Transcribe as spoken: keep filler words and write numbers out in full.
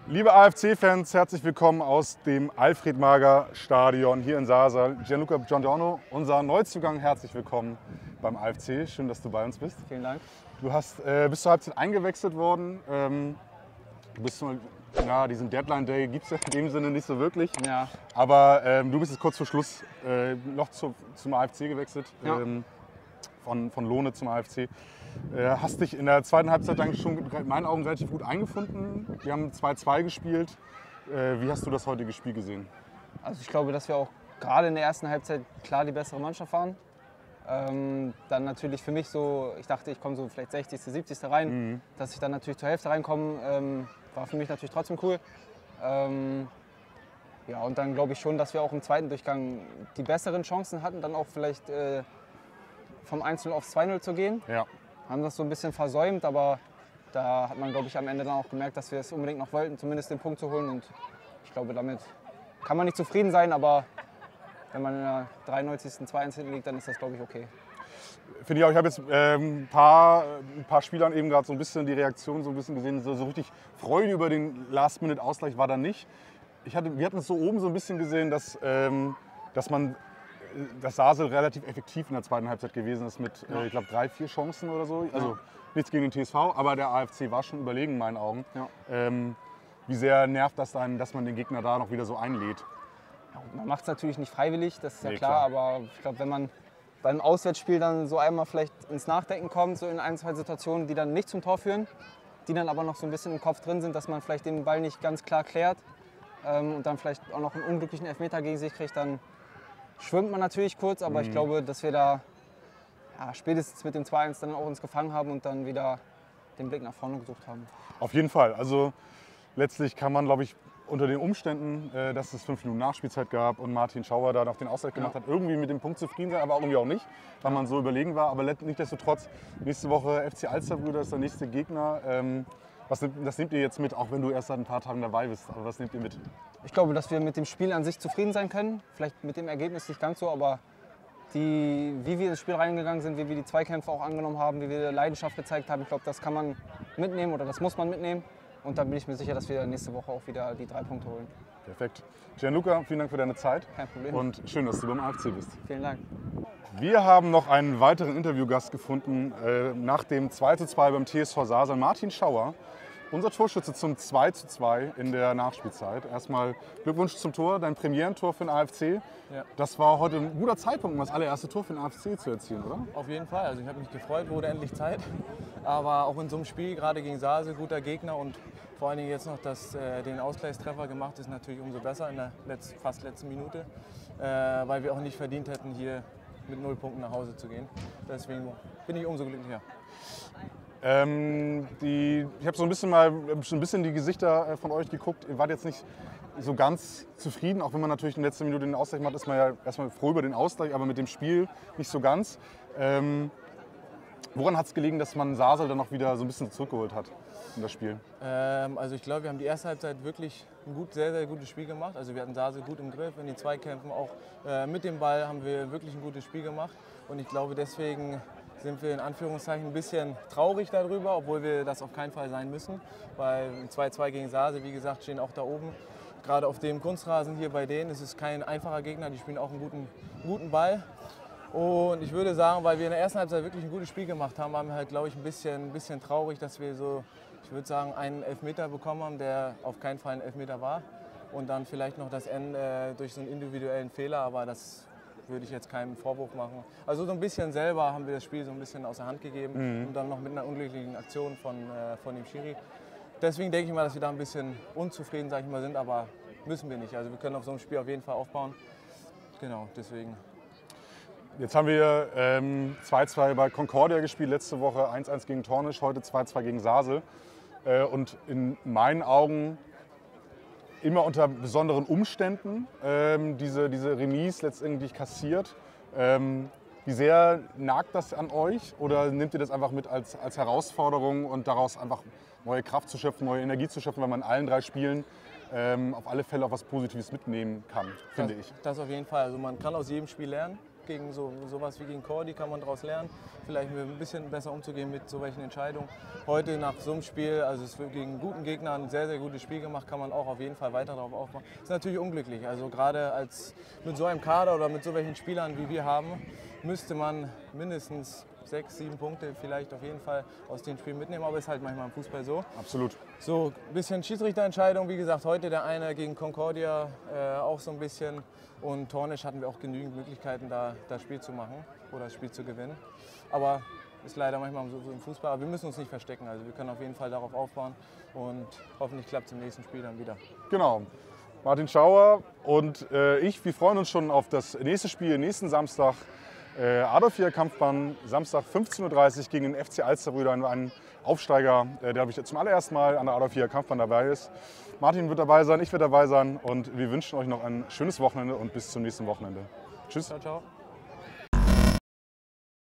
Liebe A F C-Fans, herzlich willkommen aus dem Alfred-Mager-Stadion hier in Saarsaal. Gianluca Giordano, unser Neuzugang, herzlich willkommen beim A F C. Schön, dass du bei uns bist. Vielen Dank. Du hast, äh, bist zur Halbzeit eingewechselt worden. Ähm, du bist mal, na, diesen Deadline-Day gibt es ja in dem Sinne nicht so wirklich. Ja. Aber ähm, du bist jetzt kurz vor Schluss äh, noch zu, zum A F C gewechselt. Ja. Ähm, von, von Lohne zum A F C. Äh, hast dich in der zweiten Halbzeit dann schon in meinen Augen relativ gut eingefunden. Wir haben zwei zwei gespielt. Äh, wie hast du das heutige Spiel gesehen? Also ich glaube, dass wir auch gerade in der ersten Halbzeit klar die bessere Mannschaft waren. Ähm, dann natürlich für mich so, ich dachte, ich komme so vielleicht sechzigste, siebzigste rein. Mhm. Dass ich dann natürlich zur Hälfte reinkomme, ähm, war für mich natürlich trotzdem cool. Ähm, ja, und dann glaube ich schon, dass wir auch im zweiten Durchgang die besseren Chancen hatten, dann auch vielleicht äh, vom eins null aufs zwei null zu gehen. Ja. Haben das so ein bisschen versäumt, aber da hat man, glaube ich, am Ende dann auch gemerkt, dass wir es unbedingt noch wollten, zumindest den Punkt zu holen. Und ich glaube, damit kann man nicht zufrieden sein, aber wenn man in der dreiundneunzigsten zwei eins hinten liegt, dann ist das, glaube ich, okay. Finde ich auch. Ich habe jetzt ähm, ein, paar, ein paar Spielern eben gerade so ein bisschen die Reaktion so ein bisschen gesehen. So, so richtig Freude über den Last-Minute-Ausgleich war da nicht. Ich hatte, wir hatten es so oben so ein bisschen gesehen, dass, ähm, dass man dass Saarsaal relativ effektiv in der zweiten Halbzeit gewesen ist mit, Ja. äh, ich glaube, drei, vier Chancen oder so. Also Ja. nichts gegen den T S V, aber der A F C war schon überlegen in meinen Augen. Ja. Ähm, wie sehr nervt das dann, dass man den Gegner da noch wieder so einlädt? Ja, man macht es natürlich nicht freiwillig, das ist ja Nee, klar, klar. aber ich glaube, wenn man beim Auswärtsspiel dann so einmal vielleicht ins Nachdenken kommt, so in ein, zwei Situationen, die dann nicht zum Tor führen, die dann aber noch so ein bisschen im Kopf drin sind, dass man vielleicht den Ball nicht ganz klar klärt ähm, und dann vielleicht auch noch einen unglücklichen Elfmeter gegen sich kriegt, dann schwimmt man natürlich kurz, aber Mhm. ich glaube, dass wir da ja, spätestens mit dem zwei eins dann auch uns gefangen haben und dann wieder den Blick nach vorne gesucht haben. Auf jeden Fall. Also letztlich kann man, glaube ich, unter den Umständen, äh, dass es fünf Minuten Nachspielzeit gab und Martin Schauer da noch den Ausgleich gemacht Ja. hat, irgendwie mit dem Punkt zufrieden sein, aber irgendwie auch nicht, weil man so überlegen war. Aber nichtsdestotrotz, nächste Woche F C Alsterbrüder ist der nächste Gegner. Ähm, was, nimmt- das nehmt ihr jetzt mit, auch wenn du erst seit ein paar Tagen dabei bist. Aber was nehmt ihr mit? Ich glaube, dass wir mit dem Spiel an sich zufrieden sein können. Vielleicht mit dem Ergebnis nicht ganz so, aber die, wie wir ins Spiel reingegangen sind, wie wir die Zweikämpfe auch angenommen haben, wie wir Leidenschaft gezeigt haben, ich glaube, das kann man mitnehmen oder das muss man mitnehmen. Und dann bin ich mir sicher, dass wir nächste Woche auch wieder die drei Punkte holen. Perfekt. Gianluca, vielen Dank für deine Zeit. Kein Problem. Und schön, dass du beim A F C bist. Vielen Dank. Wir haben noch einen weiteren Interviewgast gefunden, äh, nach dem zwei zu zwei beim T S V Saarsaal, Martin Schauer. Unser Torschütze zum zwei zu zwei in der Nachspielzeit. Erstmal Glückwunsch zum Tor, dein Premierentor für den A F C. Ja. Das war heute ein guter Zeitpunkt, um das allererste Tor für den A F C zu erzielen, oder? Auf jeden Fall. Also ich habe mich gefreut, wurde endlich Zeit. Aber auch in so einem Spiel, gerade gegen Saarsaal, guter Gegner und vor allen Dingen jetzt noch, dass äh, den Ausgleichstreffer gemacht ist, natürlich umso besser in der letz-, fast letzten Minute, äh, weil wir auch nicht verdient hätten, hier mit null Punkten nach Hause zu gehen. Deswegen bin ich umso glücklicher. Ähm, die, ich habe so ein bisschen mal schon ein bisschen die Gesichter äh, von euch geguckt. Ihr wart jetzt nicht so ganz zufrieden, auch wenn man natürlich in letzter Minute den Ausgleich macht, ist man ja erstmal froh über den Ausgleich, aber mit dem Spiel nicht so ganz. Ähm, woran hat es gelegen, dass man Saarsaal dann noch wieder so ein bisschen zurückgeholt hat in das Spiel? Ähm, also ich glaube, wir haben die erste Halbzeit wirklich ein gut, sehr, sehr gutes Spiel gemacht. Also wir hatten Saarsaal gut im Griff, in den Zweikämpfen auch äh, mit dem Ball haben wir wirklich ein gutes Spiel gemacht. Und ich glaube, deswegen sind wir in Anführungszeichen ein bisschen traurig darüber, obwohl wir das auf keinen Fall sein müssen. Weil zwei zwei gegen Saarsaal, wie gesagt, stehen auch da oben. Gerade auf dem Kunstrasen hier bei denen ist es kein einfacher Gegner, die spielen auch einen guten, guten Ball. Und ich würde sagen, weil wir in der ersten Halbzeit wirklich ein gutes Spiel gemacht haben, waren wir halt, glaube ich, ein bisschen, ein bisschen traurig, dass wir so, ich würde sagen, einen Elfmeter bekommen haben, der auf keinen Fall ein Elfmeter war. Und dann vielleicht noch das Ende äh, durch so einen individuellen Fehler, aber das würde ich jetzt keinen Vorwurf machen. Also so ein bisschen selber haben wir das Spiel so ein bisschen aus der Hand gegeben Mhm. und dann noch mit einer unglücklichen Aktion von, äh, von dem Schiri. Deswegen denke ich mal, dass wir da ein bisschen unzufrieden, sag ich mal, sind, aber müssen wir nicht. Also wir können auf so einem Spiel auf jeden Fall aufbauen. Genau, deswegen. Jetzt haben wir ähm, zwei zwei bei Concordia gespielt, letzte Woche eins eins gegen Tornisch, heute zwei zwei gegen Saarsaal. Äh, und in meinen Augen immer unter besonderen Umständen ähm, diese, diese Remise letztendlich kassiert. Ähm, wie sehr nagt das an euch oder nehmt ihr das einfach mit als, als Herausforderung und daraus einfach neue Kraft zu schöpfen, neue Energie zu schöpfen, weil man in allen drei Spielen ähm, auf alle Fälle auch was Positives mitnehmen kann, finde das, ich. Das auf jeden Fall. Also man kann aus jedem Spiel lernen. gegen so, sowas wie gegen Cordy kann man daraus lernen, vielleicht ein bisschen besser umzugehen mit solchen Entscheidungen. Heute nach so einem Spiel, also es wird gegen einen guten Gegner ein sehr, sehr gutes Spiel gemacht, kann man auch auf jeden Fall weiter darauf aufbauen. Ist natürlich unglücklich, also gerade als mit so einem Kader oder mit so welchen Spielern wie wir haben, müsste man mindestens sechs, sieben Punkte vielleicht auf jeden Fall aus den Spielen mitnehmen, aber ist halt manchmal im Fußball so. Absolut. So ein bisschen Schiedsrichterentscheidung, wie gesagt, heute der eine gegen Concordia äh, auch so ein bisschen und Tornisch hatten wir auch genügend Möglichkeiten, da das Spiel zu machen oder das Spiel zu gewinnen. Aber ist leider manchmal so, so im Fußball, aber wir müssen uns nicht verstecken, also wir können auf jeden Fall darauf aufbauen und hoffentlich klappt es im nächsten Spiel dann wieder. Genau. Martin Schauer und äh, ich, wir freuen uns schon auf das nächste Spiel, nächsten Samstag. Äh, Adolf-Vier Kampfbahn, Samstag fünfzehn Uhr dreißig gegen den F C Alsterbrüder, einen Aufsteiger, äh, der ich zum allerersten Mal an der Adolf-Vier Kampfbahn dabei ist. Martin wird dabei sein, ich werde dabei sein und wir wünschen euch noch ein schönes Wochenende und bis zum nächsten Wochenende. Tschüss. Ciao, ciao.